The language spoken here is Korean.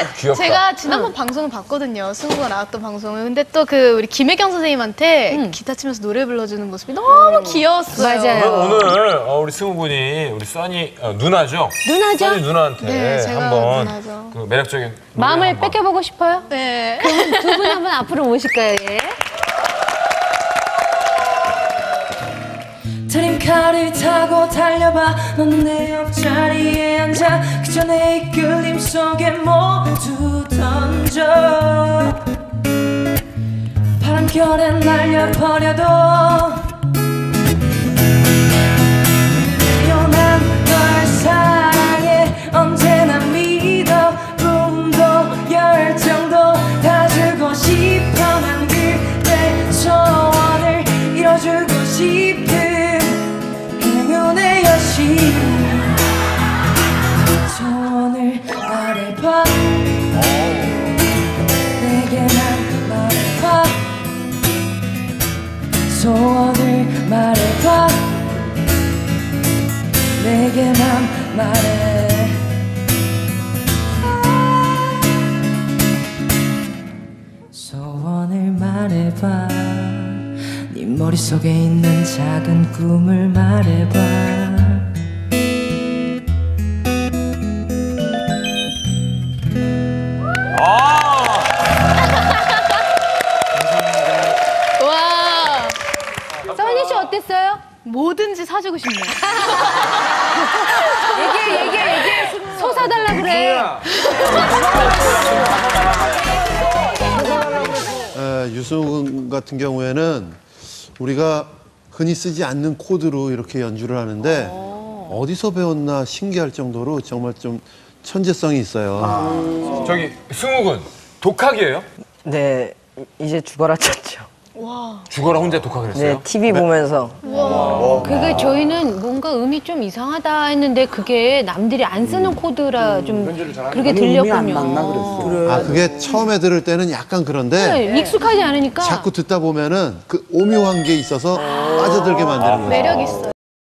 귀엽다. 제가 지난번 방송을 봤거든요. 승우가 나왔던 방송을. 근데 또 그 우리 김혜경 선생님한테 기타 치면서 노래 불러주는 모습이 너무 귀여웠어요. 맞아요. 오늘 우리 승우 군이 우리 써니 누나죠? 누나죠? 써니 누나한테 네, 제가 한번 누나죠. 그 매력적인 노래 마음을 한번. 뺏겨보고 싶어요? 네. 두 분 한번 앞으로 모실까요? 예. 트림카를 타고 달려봐 넌 내 옆자리에 앉아 그저 내 이끌림 속에 모두 던져 바람결에 날려버려도 난 널 사랑해 언제나 믿어 꿈도 열정도 다 주고 싶어 난 그대 소원을 이뤄주고 싶은 행운의 여신 소원을 말해봐 내게만 말해봐 소원을 말해봐 내게만 말해 소원을 말해봐 네 머릿속에 있는 작은 꿈을 말해봐 와. 써니 씨 어땠어요? 뭐든지 사주고 싶네요. 얘기해. 소 사달라 그래. 유승훈 같은 경우에는 우리가 흔히 쓰지 않는 코드로 이렇게 연주를 하는데 어디서 배웠나 신기할 정도로 정말 좀 천재성이 있어요. 저기 승우 군 독학이에요? 네, 이제 죽어라 쳤죠. 죽어라 혼자 독학을 했어요? 네, TV 보면서. 그게 저희는 뭔가 음이 좀 이상하다 했는데 그게 남들이 안 쓰는 코드라 좀 그렇게 들렸군요. 아, 그게 처음에 들을 때는 약간 그런데 네, 익숙하지 않으니까. 자꾸 듣다 보면은 그 오묘한 게 있어서 빠져들게 만드는 거예요. 매력 있어요.